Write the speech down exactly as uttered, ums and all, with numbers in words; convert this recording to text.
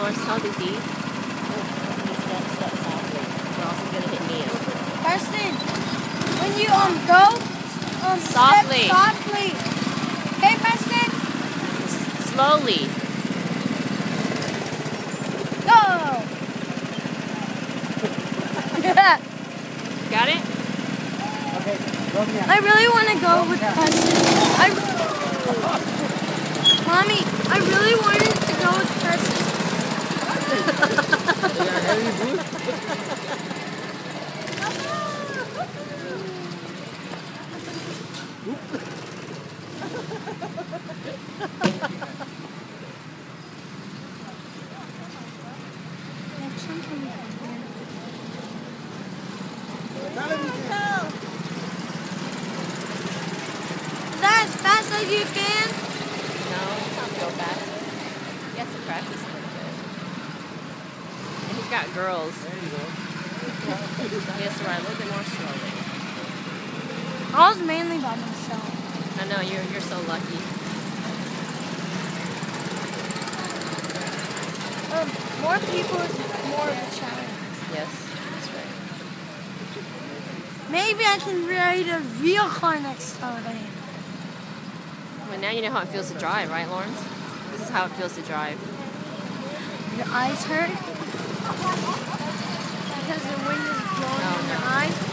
Lawrence, tell the D. Step, step softly. We're also going to hit Nia. Preston, when you um go, um softly. Step softly. Okay, Preston? S slowly. Go! Got it? Okay, go me out. I really want to go with Preston. I, Mommy, I really wanted to go with Preston. Next one can we come here? Is that as fast as you can? No, it's not go fast. He has to practice a little bit. And he's got girls. There you go. So he has to ride a little bit more slowly. I was mainly by myself. I know, you're, you're so lucky. Um, more people is more of a challenge. Yes, that's right. Maybe I can ride a real car next time. Well, now you know how it feels to drive, right, Lawrence? This is how it feels to drive. Your eyes hurt? Because the wind is blowing No, in your no. eyes?